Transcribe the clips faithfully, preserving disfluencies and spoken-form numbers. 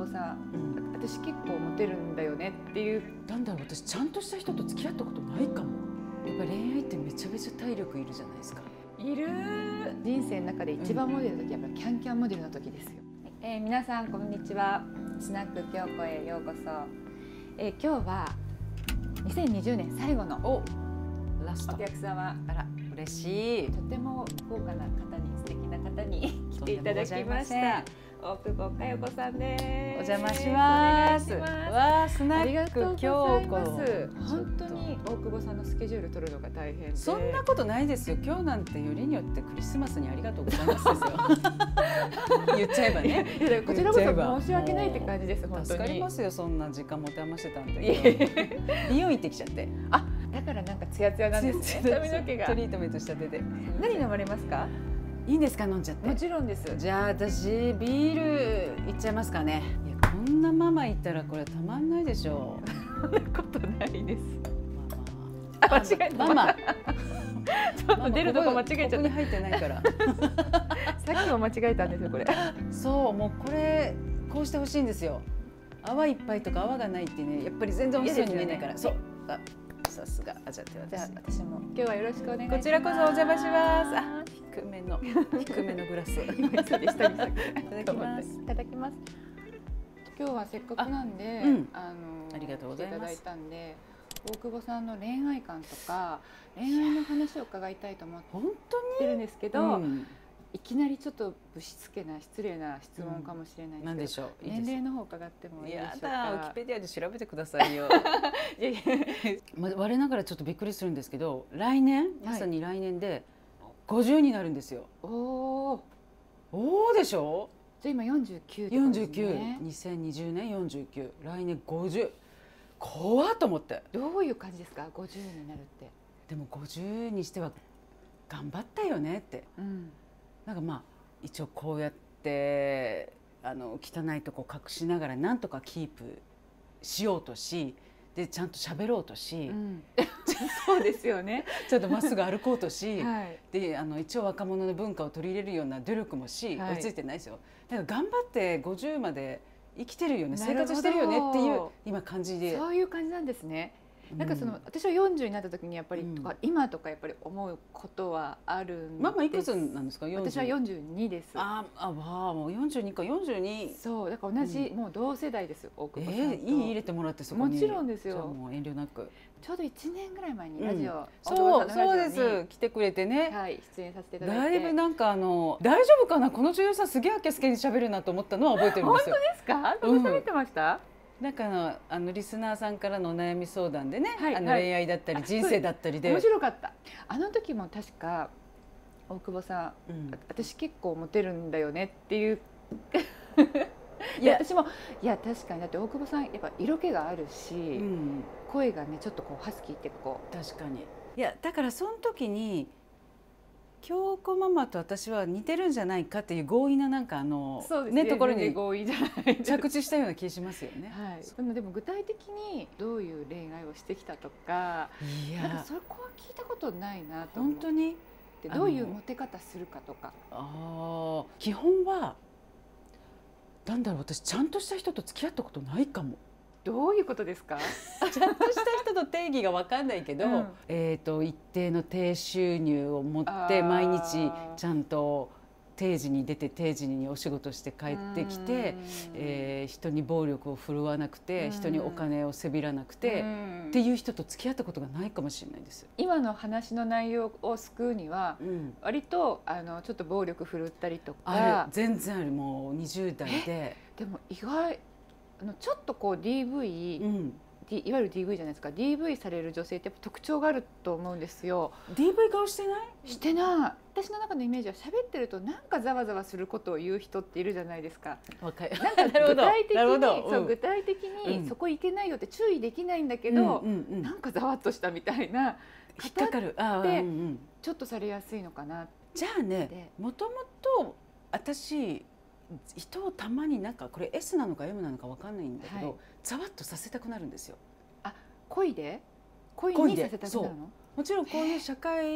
久保さん、 うん、 私結構モテるんだよねっていう。 なんだろう、私ちゃんとした人と付き合ったことないかも。やっぱ恋愛ってめちゃめちゃ体力いるじゃないですか。 いる。人生の中で一番モテる時はやっぱキャンキャンモデルの時ですよ。えー、皆さんこんにちは。スナック京子へようこそ。えー、今日はにせんにじゅうねん最後のおラストお客様、 あら嬉しい。 とても豪華な方に、素敵な方に来ていただきました。大久保佳代子さんです。 お邪魔します。 お願いします。 わあ、スナありがッとうク京ござい子。 ます。本当に大久保さんのスケジュール取るのが大変で。 そんなことないですよ。今日なんてよりによってクリスマスにありがとうございますですよ。言っちゃえばね。 いやこちらこそ申し訳ないって感じです。本当に。 助かりますよ。そんな時間持て余してたんで。美容院行ってきちゃって。 あ、だからなんかツヤツヤなんですね。髪の毛が。 トリートメントしたてで。 何飲まれますか？ いいんですか、飲んじゃって。 もちろんです。 じゃあ私ビールいっちゃいますかね。いや、こんなママいたらこれたまんないでしょう。 そんなことないです。 ママ。 あ、間違えた。 ママ。 ちょっと出るとこ間違えちゃった。 ここに入ってないから。 さっきも間違えたんですよこれ。 そう、もうこれこうしてほしいんですよ。泡いっぱいとか泡がないってね、やっぱやっぱり全然美味しそうに見えないから。そう。あ、さすが。あ、じゃあじゃあ私。 私も今日はよろしくお願いします。 こちらこそお邪魔します。あ、低めの低めのグラス。 今そうでした。いただきます。 いただきます。今日はせっかくなんで、 あ、うん、 あのありがとうございます。 来ていただいたんで、大久保さんの恋愛観とか恋愛の話を伺いたいと思ってるんですけど、うん、いきなりちょっとぶしつけな失礼な質問かもしれないんですけど、 うん、でしょう。 年齢の方伺ってもいいでしょうか？ やだ、ウィキペディアで調べてくださいよ。いやいや、ま、我ながらちょっとびっくりするんですけど、来年まさに来年でごじゅうになるんですよ。 おお、 おおでしょ。 じゃあ今よんじゅうきゅうってことですね。 よんじゅうきゅう、にせんにじゅうねんよんじゅうきゅう、来年ごじゅう。怖っと思って。 どういう感じですか？ごじゅうになるって。 でもごじゅうにしては頑張ったよねって。うん、なんかまあ一応こうやってあの汚いとこ隠しながらなんとかキープしようとし、でちゃんと喋ろうとし、うん、 そうですよね。 ちょっとまっすぐ歩こうとし、 はい、 であの一応若者の文化を取り入れるような努力もし、はい、追いついてないですよ。だから頑張ってごじゅうまで生きてるよね、生活してるよねっていう今感じで。 そういう感じなんですね。なんかその、うん、私はよんじゅうになった時にやっぱり、うん、今とかやっぱり思うことはあるんです。 ママいくつなんですか？ 私はよんじゅうにです。 ああ、わあ、もうよんじゅうにか、よんじゅうに。 そう、だから同じ、うん、もう同世代です。大久保さんと。 えー、いい入れてもらってそこに。 もちろんですよ。 もう遠慮なく。 ちょうどいちねんぐらい前にラジオ、うん、 そうそうです。来てくれてね。 はい、出演させていただいて。 だいぶなんかあの大丈夫かな、この女優さんすげえあけすけに喋るなと思ったのは覚えてるんですよ。 本当ですか？どう喋ってました？ うん、なんかあのあのリスナーさんからのお悩み相談でね、 はい、 あの恋愛だったり人生だったりで面白かった。あの時も確か大久保さん、うん、私結構モテるんだよねっていう。いや私もいや確かに、だって大久保さんやっぱ色気があるし、うん、声がねちょっとこうハスキーってこう。 確かに。いやだからその時に京子ママと私は似てるんじゃないかっていう強引ななんかあのねところに強引じゃない着地したような気しますよね。 はい。でも具体的にどういう恋愛をしてきたとか、いやなんかそこは聞いたことないなと思って。 本当にどういうモテ方するかとか。 ああ、基本はなんだろう、私ちゃんとした人と付き合ったことないかも。 どういうことですか？ ちゃんとした人の定義が分かんないけど、うん、えっと一定の低収入を持って毎日ちゃんと定時に出て定時にお仕事して帰ってきて、えー、人に暴力を振るわなくて、人にお金をせびらなくてっていう人と付き合ったことがないかもしれないです。 今の話の内容を救うには、うん、割とあのちょっと暴力振るったりとか。 ある、全然ある。もうにじゅう代で。 でも意外あのちょっとこう ディーブイ、うん、D、いわゆる ディーブイ じゃないですか。 ディーブイ される女性ってやっぱ特徴があると思うんですよ。 ディーブイ 顔してない？ してない。私の中のイメージは喋ってるとなんかざわざわすることを言う人っているじゃないですか。 わかる。 なんか具体的にそう具体的にそこいけないよって注意できないんだけど、なんかざわっとしたみたいな引っかかるってちょっとされやすいのかな。 じゃあね、もともと私人をたまになんかこれ エス なのか エム なのか分かんないんだけど、はい、ざわっとさせたくなるんですよ。 あ、恋で恋にさせたくなるの？ もちろんこういう社会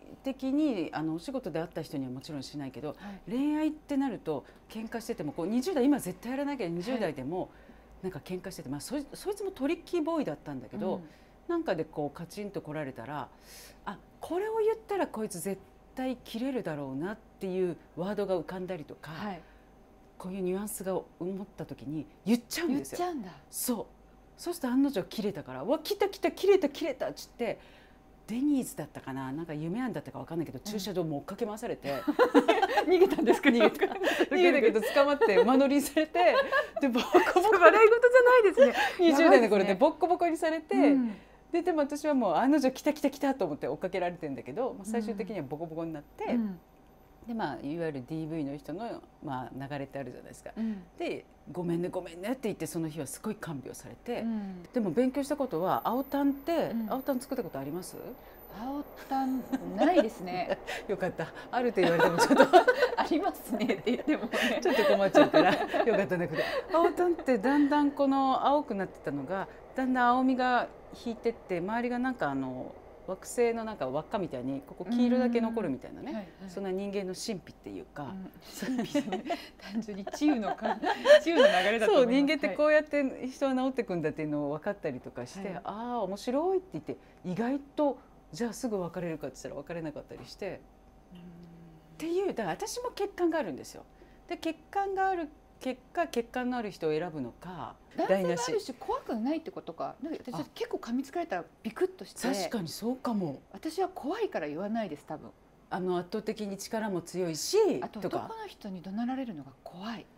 的にあのお仕事で会った人にはもちろんしないけど、はい、恋愛ってなると喧嘩しててもこうにじゅう代今絶対やらなきゃにじゅう代でもなんか喧嘩してて、まあ、そ, そいつもトリッキーボーイだったんだけど、うん、なんかでこうカチンと来られたらあこれを言ったらこいつ絶対切れるだろうなっていうワードが浮かんだりとか、はい、こういうニュアンスが思った時に言っちゃうんですよ。 言っちゃうんだ。 そうそうすると案の定切れたから「わ来た来た切れた切れた」っつってデニーズだったかななんか夢庵だったか分かんないけど、駐車場も追っかけ回されて逃げたんですか？ 逃げた逃げたけど捕まって馬乗りされてでボッコボコ笑い事じゃないですね。 にじゅう代の頃でボッコボコにされて、うん、ででも私はもう案の定来た来た来たと思って追っかけられてるんだけど、まあ、最終的にはボコボコになって、うん、でまあいわゆる ディーブイ の人の、まあ、流れってあるじゃないですか、うん、でごめんねごめんねって言ってその日はすごい看病されて、うん、でも勉強したことは青タンって、うん、青タン作ったことあります？ 青タンないですね。 よかった。あると言われてもちょっとありますねって言っても、ね、 ちょっと困っちゃうからよかったんだけど、青タンってだんだんこの青くなってたのがだんだん青みが引いてって周りがなんかあの惑星のなんか輪っかみたいにここ黄色だけ残るみたいなね、はいはい、そんな人間の神秘っていうか、 うん、神秘ね、単純に治癒のか治癒の流れだと思います。 そう人間ってこうやって人は治っていくんだっていうのを分かったりとかして、はい、ああ面白いって言って意外とじゃあすぐ別れるかって言ったら別れなかったりして、うんっていうだから私も血管があるんですよ。で血管がある結果血管のある人を選ぶのか男性があるし怖くないってことか。なんか私結構噛みつかれたらビクッとして、 確かにそうかも。 私は怖いから言わないです多分。 あの圧倒的に力も強いし、 あと男の人に怒鳴られるのが怖い。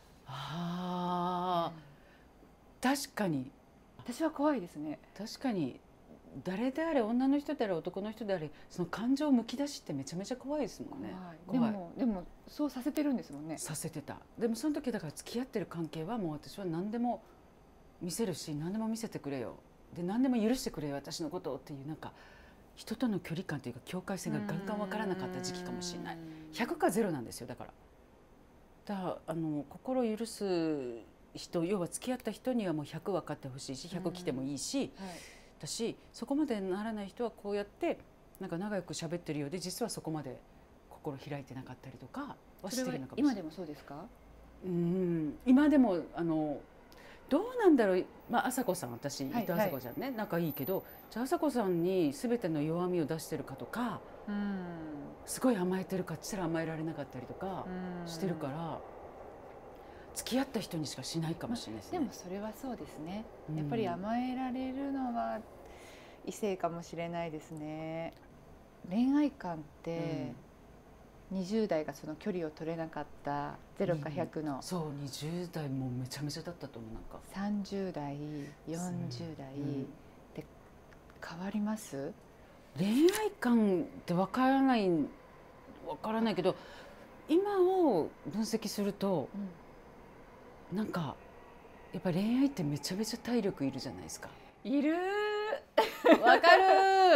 ああ、うん、確かに私は怖いですね。 確かに誰であれ女の人であれ男の人であれその感情をむき出しってめちゃめちゃ怖いですもんね。 怖い。でもでもそうさせてるんですもんね。 させてた。でもその時だから付き合ってる関係はもう私は何でも見せるし何でも見せてくれよで何でも許してくれよ私のことをっていうなんか人との距離感というか境界線がガンガン分からなかった時期かもしれない。ひゃくかゼロなんですよ。だからだからあの心を許す人要は付き合った人にはもうひゃく分かってほしいしひゃく来てもいいし、はい、だしそこまでならない人はこうやってなんか仲良く喋ってるようで実はそこまで心開いてなかったりとかはしてるのかもしれない。 今でもそうですか？ うん今でもあのどうなんだろう、まあ、朝子さん私、はい、伊藤朝子ちゃんね、はい、仲いいけどじゃあ朝子さんに全ての弱みを出してるかとかうんすごい甘えてるかって言ったら甘えられなかったりとかしてるから付き合った人にしかしないかもしれないですね。 でもそれはそうですね。やっぱり甘えられるのは異性かもしれないですね。恋愛観ってにじゅう代がその距離を取れなかったゼロかひゃくの、 うん、そうにじゅう代もめちゃめちゃだったと思う。なんかさんじゅう代よんじゅう代で変わります？ 恋愛観って分からない分からないけど今を分析すると、うん、なんかやっぱ恋愛ってめちゃめちゃ体力いるじゃないですか。 いるわかる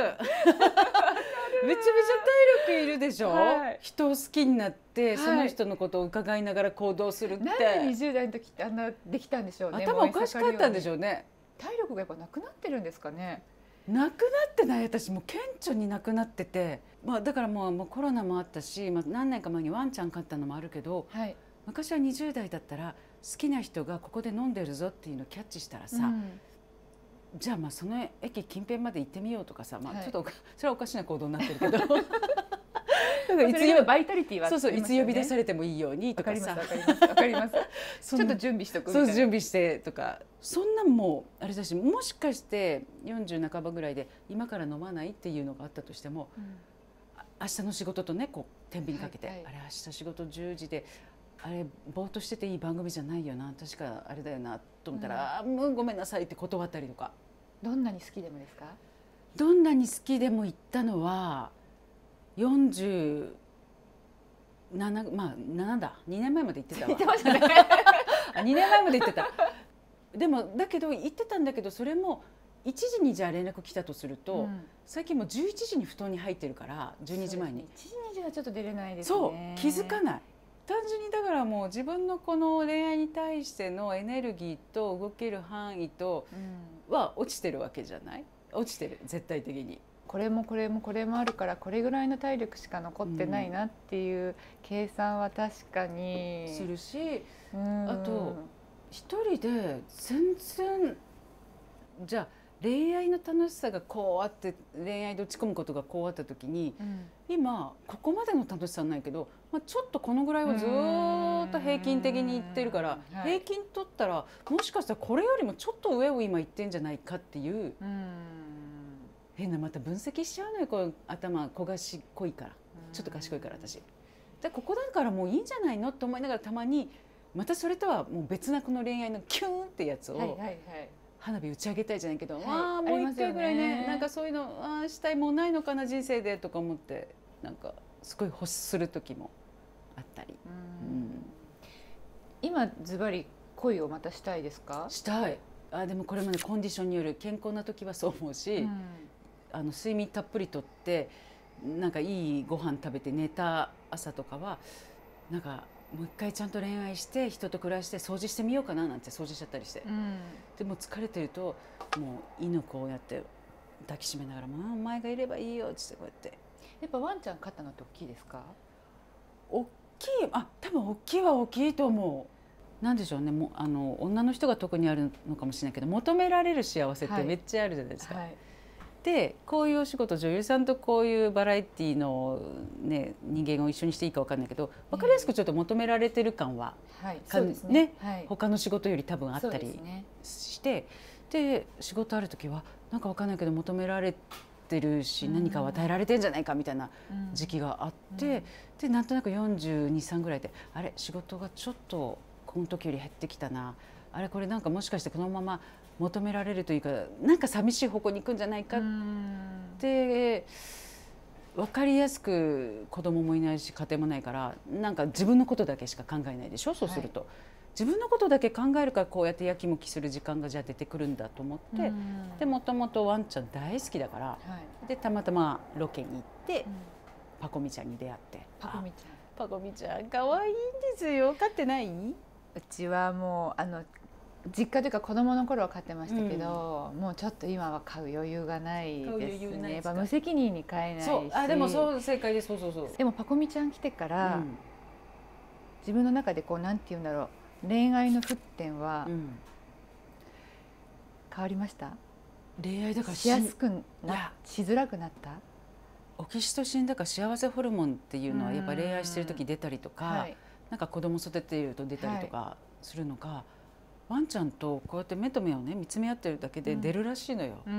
めちゃめちゃ体力いるでしょ、はい、人を好きになって、はい、その人のことを伺いながら行動するって。 なんでにじゅう代の時ってあんなできたんでしょうね。 頭おかしかったんでしょうね。 体力がやっぱなくなってるんですかね。 なくなってない。私もう顕著になくなってて、まあ、だからもう、もうコロナもあったし、まあ、何年か前にワンちゃん飼ったのもあるけど、はい、昔はにじゅう代だったら好きな人がここで飲んでるぞっていうのをキャッチしたらさ、うんじゃあまあその駅近辺まで行ってみようとかさ、まあ、ちょっと、はい、それはおかしな行動になってるけどだからいつバイタリティは、ね、そうそういつ呼び出されてもいいようにとかさ、 わかりますわかりますちょっと準備しとくみたいな。 そう準備してとかそんなんもあれだし、もしかしてよんじゅう半ばぐらいで今から飲まないっていうのがあったとしても、うん、明日の仕事とねこう天秤にかけて、はいはい、あれ明日仕事じゅうじであれぼーっとしてていい番組じゃないよな確かあれだよなと思ったら、うん、あもうごめんなさいって断ったりとか。 どんなに好きでもですか？ どんなに好きでも言ったのはよんじゅうななまあななだにねんまえまで言ってたわ。言ってましたねあにねんまえまで言ってた。でもだけど言ってたんだけどそれもいちじにじゃあ連絡来たとすると、うん、最近もうじゅういちじに布団に入ってるからじゅうにじまえに、ね、 いちじにじはちょっと出れないですね。 そう気づかない。単純にだからもう自分のこの恋愛に対してのエネルギーと動ける範囲とは落ちてるわけじゃない？落ちてる絶対的に。 これもこれもこれもあるからこれぐらいの体力しか残ってないなっていう計算は確かにするし、 うん、 あと一人で全然じゃあ恋愛の楽しさがこうあって恋愛で落ち込むことがこうあった時に、うん、今ここまでの楽しさはないけど、まあ、ちょっとこのぐらいはずっと平均的にいってるから、はい、平均取ったらもしかしたらこれよりもちょっと上を今いってんじゃないかっていう、うん、変なまた分析しちゃうのよ、こう頭小賢いからちょっと賢いから私でここだからもういいんじゃないのって思いながらたまにまたそれとはもう別なこの恋愛のキューンってやつを、はいはいはい、花火打ち上げたいじゃないけど、はい、ああもう一回ぐらい ね, ねなんかそういうのああしたいもうないのかな人生でとか思ってなんかすごい欲する時もあったり、うん、 今ズバリ恋をまたしたいですか？ したい。あでもこれもねコンディションによる。健康な時はそう思うし、うん、あの睡眠たっぷりとってなんかいいご飯食べて寝た朝とかはなんかもう一回ちゃんと恋愛して人と暮らして掃除してみようかななんて掃除しちゃったりして、うん、でも疲れてるともう犬こうやって抱きしめながら「もうお前がいればいいよ」っつってこうやって。 やっぱワンちゃん飼ったのって大きいですか？ 大きい、あ多分大きいは大きいと思う。なんでしょうね、もあの女の人が特にあるのかもしれないけど求められる幸せってめっちゃあるじゃないですか。はいはい、でこういうお仕事女優さんとこういうバラエティの、ね、人間を一緒にしていいか分かんないけど分かりやすくちょっと求められてる感は、はいそうですねねはい、他の仕事より多分あったりして、で、ね、仕事ある時はなんか分かんないけど求められてるし、うん、何かを与えられてんじゃないかみたいな時期があって、うん、でなんとなくよんじゅうに、さんぐらいであれ仕事がちょっとこの時より減ってきたな、あれこれなんかもしかしてこのまま求められるというかなんか寂しい方向に行くんじゃないかって分かりやすく子供もいないし家庭もないからなんか自分のことだけしか考えないでしょ。そうすると、はい、自分のことだけ考えるからこうやってやきもきする時間がじゃあ出てくるんだと思ってでもともとワンちゃん大好きだから、はい、でたまたまロケに行って、うん、パコミちゃんに出会ってパコミちゃんパコミちゃん可愛いんですよ。飼ってない？うちはもうあの実家というか子供の頃は飼ってましたけど、うん、もうちょっと今は飼う余裕がないですね。やっぱ無責任に飼えないし。 そうあでもそう正解です。そうそうそう。 でもパコミちゃん来てから、うん、自分の中でこうなんて言うんだろう恋愛の沸点は変わりました？ 恋愛だからしやすくなしづらくなった？ オキシトシンだから幸せホルモンっていうのはやっぱ恋愛してる時出たりとか、はい、なんか子供育てていると出たりとかするのが、はい、ワンちゃんとこうやって目と目をね見つめ合ってるだけで出るらしいのよ。うん、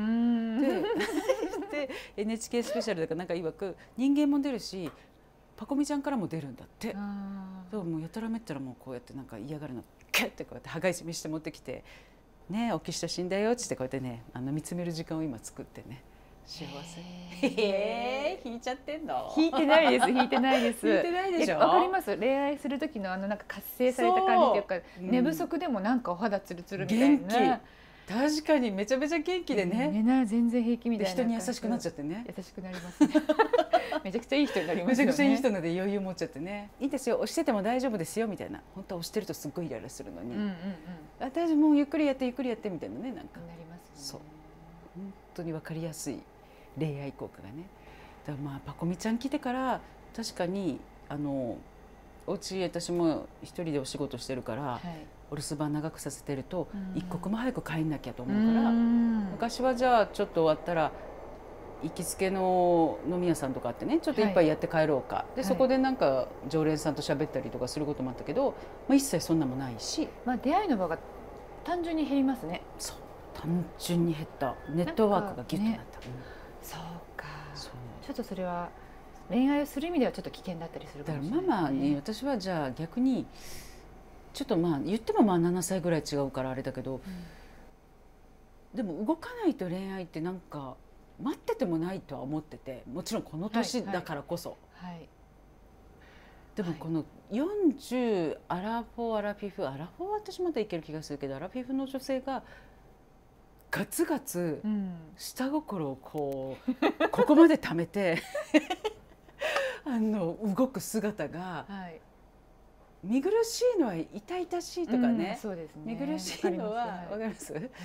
で, で エヌエイチケー スペシャルだからなんか曰く人間も出るしパコミちゃんからも出るんだって。だからもうやたらめったらもうこうやってなんか嫌がるのキュッてこうやって羽交い締めして持ってきてねオキシトシンだよっつってこうやってねあの見つめる時間を今作ってね。幸せ。えー、引いちゃってんの？ 引いてないです。引いてないです。 引いてないでしょ。 わかります。恋愛する時のあのなんか活性された感じというか、うん、寝不足でもなんかお肌ツルツルみたいな。 元気。確かにめちゃめちゃ元気でね。 寝な全然平気みたいな。 人に優しくなっちゃってね。 優しくなりますね。めちゃくちゃいい人になりますよね。 めちゃくちゃいい人なので余裕持っちゃってね。いいですよ。押してても大丈夫ですよみたいな。本当は押してるとすっごいイライラするのに。うんうんうん。あ、大丈夫もうゆっくりやってゆっくりやってみたいなねなんか。 なりますね。 そう。本当にわかりやすい。恋愛効果がね。だからまあパコミちゃん来てから確かにあのお家私も一人でお仕事してるから、はい、お留守番長くさせてると一刻も早く帰んなきゃと思うから昔はじゃあちょっと終わったら行きつけの飲み屋さんとかあってねちょっと一杯やって帰ろうか、はい、でそこでなんか常連さんと喋ったりとかすることもあったけど、まあ、一切そんなもないし、 まあ、出会いの場が単純に減りますね。 そう単純に減った。ネットワークがギュッとなった。 そうか。そうちょっとそれは恋愛をする意味ではちょっと危険だったりするかもしれない、ね、 だからママに私はじゃあ逆にちょっとまあ言ってもまあななさいぐらい違うからあれだけど、うん、でも動かないと恋愛ってなんか待っててもないとは思っててもちろんこの年だからこそ、はいはい、でもこのよんじゅうアラフォーアラフィフアラフォーは私まだいける気がするけどアラフィフの女性がガツガツ下心をこうここまで貯めてあの動く姿が見苦しいのは痛々しいとかね、うん、そうですね、見苦しいのは分かります、はい、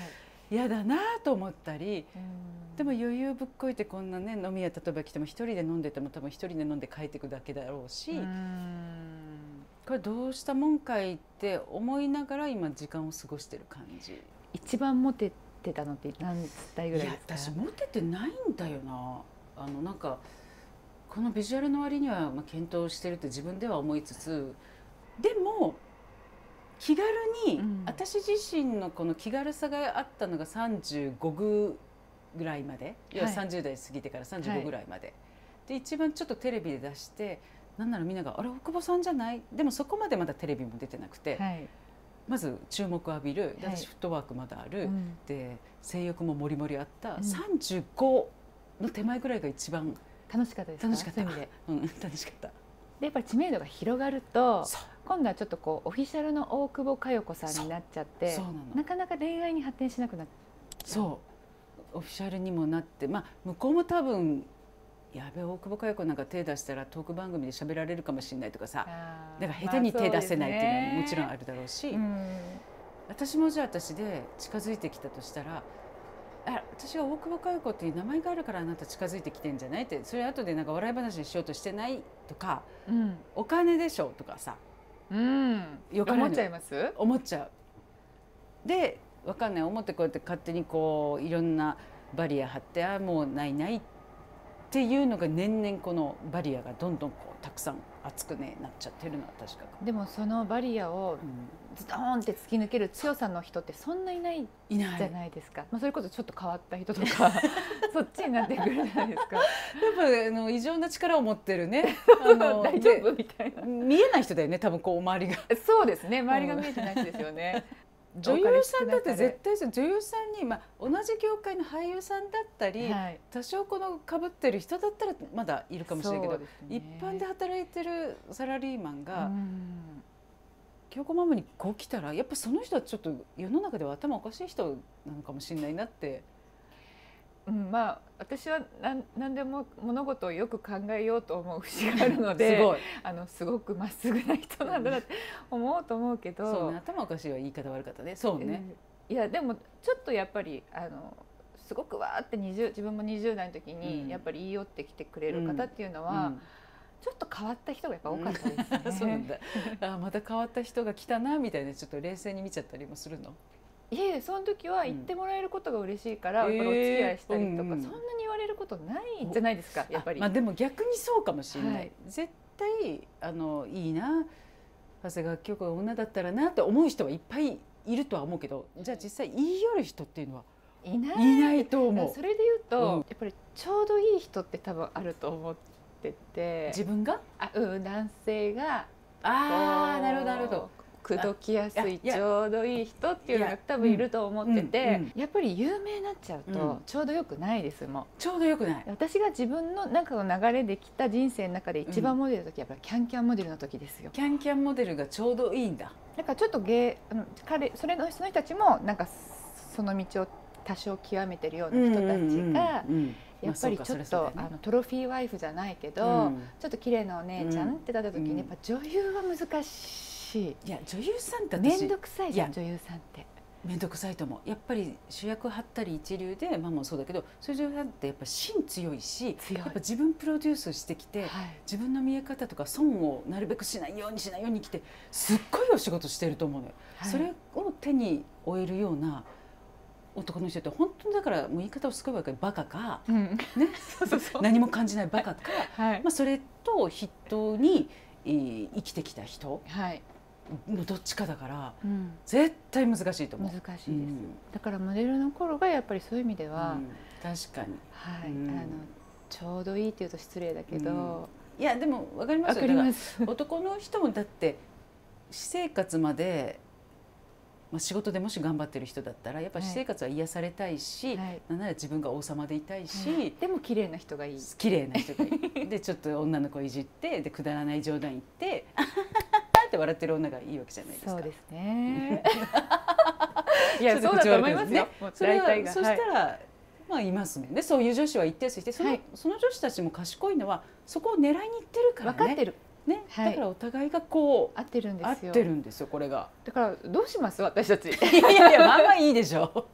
嫌だなと思ったり、でも余裕ぶっこいてこんなね飲み屋例えば来ても一人で飲んでても多分一人で飲んで帰っていくだけだろうし、これどうしたもんかいって思いながら今時間を過ごしてる感じ。 一番モテてたのって何歳ぐらいですか？ いや私モテてないんだよな。あのなんかこのビジュアルの割にはまあ検討してるって自分では思いつつ、でも気軽に、うん、私自身のこの気軽さがあったのがさんじゅうごぐらいまで、要はさんじゅう代過ぎてからさんじゅうごぐらいまで、はい、で一番ちょっとテレビで出して、なんならみんながあれ大久保さんじゃない？でもそこまでまだテレビも出てなくて、はい、まず注目を浴びる、で私フットワークまだある、はい、で性欲ももりもりあった、うん、さんじゅうごの手前ぐらいが一番楽しかったですか？ 楽しかった、 そういう意味で、 うん、楽しかった。 でやっぱり知名度が広がると今度はちょっとこうオフィシャルの大久保佳代子さんになっちゃって、なかなか恋愛に発展しなくなっちゃう。 そうオフィシャルにもなって、まあ、向こうも多分やべえ大久保佳代子なんか手出したらトーク番組で喋られるかもしれないとかさ、だから下手に手出せないっていうのはもちろんあるだろうし、まあうね、私もじゃあ私で近づいてきたとしたら、あ私は大久保佳代子っていう名前があるからあなた近づいてきてんじゃないって、それ後でなんか笑い話にしようとしてないとか、うん、お金でしょとかさ、 うん、よく思っちゃいます？ 思っちゃう。で分かんない思ってこうやって勝手にこういろんなバリア張って、あもうないないっていうのが年々このバリアがどんどんこうたくさん厚くねなっちゃってるのは確かか。 でもそのバリアをズドーンって突き抜ける強さの人ってそんないないじゃないですか。まあそれこそちょっと変わった人とかそっちになってくるじゃないですか。やっぱあの異常な力を持ってるね。 あの大丈夫みたいな。 見えない人だよね多分こう周りが。 そうですね、周りが見えてない人ですよね。 女優さんだって絶対女優さんに、まあ、同じ業界の俳優さんだったり、はい、多少この被ってる人だったらまだいるかもしれないけど、ね、一般で働いてるサラリーマンが京子ママにこう来たらやっぱその人はちょっと世の中では頭おかしい人なのかもしれないなって。 うん、まあ私は何何でも物事をよく考えようと思う節があるのですごいあのすごくまっすぐな人なんだなって思うと思うけど、 そうね、頭おかしいは言い方悪かったね。そうね、 いやでもちょっとやっぱりあのすごくわーってにじゅう自分もにじゅう代の時にやっぱり言い寄ってきてくれる方っていうのは、うんうん、ちょっと変わった人がやっぱ多かったですね。 うん、そうなんだ。あまた変わった人が来たなみたいなちょっと冷静に見ちゃったりもするの？ いえ、その時は言ってもらえることが嬉しいから、うん、やっぱりお付き合いしたりとか、えーうん、そんなに言われることないんじゃないですか、やっぱり。 まあ、でも逆にそうかもしれない、はい、絶対あのいいな長谷川京子が女だったらなって思う人はいっぱいいるとは思うけど、じゃあ実際言い寄る人っていうのはいない、いないと思う。 それで言うと、うん、やっぱりちょうどいい人って多分あると思ってて、 自分があ、うん、男性がああなるほどなるほど、 口説きやすいちょうどいい人っていうのが多分いると思ってて、うんうん、やっぱり有名になっちゃうとちょうどよくないです。もうちょうどよくない。 私が自分の中の流れできた人生の中で一番モデルの時はやっぱりキャンキャンモデルの時ですよ。 キャンキャンモデルがちょうどいいんだ。 だからちょっとゲあの彼それのその人たちもなんかその道を多少極めてるような人たちがやっぱりちょっとあのトロフィーワイフじゃないけど、うん、ちょっと綺麗なお姉ちゃんってなった時にやっぱ女優は難しい。いや女優さんって面倒くさいじゃん。女優さんって面倒くさいと思う。やっぱり主役張ったり一流でママもそうだけど、そういう女優さんってやっぱ芯強いし、やっぱ自分プロデュースしてきて、はい、自分の見え方とか損をなるべくしないようにしないように来てすっごいお仕事してると思うのよ、はい、それを手に負えるような男の人って本当にだからもう言い方をすごいわかるバカか、うん、ねそうそうそう何も感じないバカか、はい、まあそれと筆頭に、えー、生きてきた人、はいのどっちかだから、うん、絶対難しいと思う。 難しいです、うん、だからモデルの頃がやっぱりそういう意味では、 うん、確かに、 はい、うん、あのちょうどいいっていうと失礼だけど、 いやでも分かりますよ。 分かります。 男の人もだって私生活まで、まあ、仕事でもし頑張ってる人だったらやっぱ私生活は癒されたいし、はい、なんなら自分が王様でいたいし、はい、 でも綺麗な人がいい。 綺麗な人がいいでちょっと女の子いじってでくだらない冗談言ってって笑ってる女がいいわけじゃないですか。 そうですね。いやそうだと思いますよ。 それはそしたら、はい、まあいますもんね。そういう女子は一定数いて、その、はい、その女子たちも賢いのはそこを狙いに行ってるからね。 分かってる。 ね、はい、だからお互いがこう合ってるんですよ。 合ってるんですよこれが。 だからどうします私たち。 いやいやまあまあいいでしょ。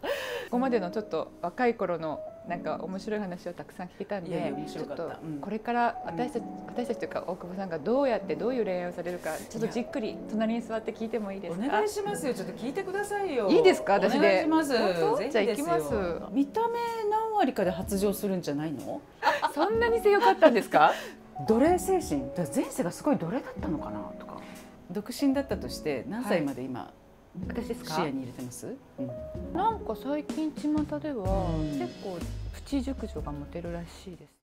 ここまでのちょっと若い頃のなんか面白い話をたくさん聞けたんで、ちょっとこれから私たち、私たちというか大久保さんがどうやってどういう恋愛をされるか、ちょっとじっくり隣に座って聞いてもいいですか？ お願いしますよ。ちょっと聞いてくださいよ。 いいですか？私で。 お願いします。 じゃあ行きます。 見た目何割かで発情するんじゃないの？ そんなに強かったんですか？ 奴隷精神。前世がすごい奴隷だったのかなとか。独身だったとして何歳まで今、はい、 私ですか？ 視野に入れてます？うん、 なんか最近巷では、うん、結構プチ熟女がモテるらしいです。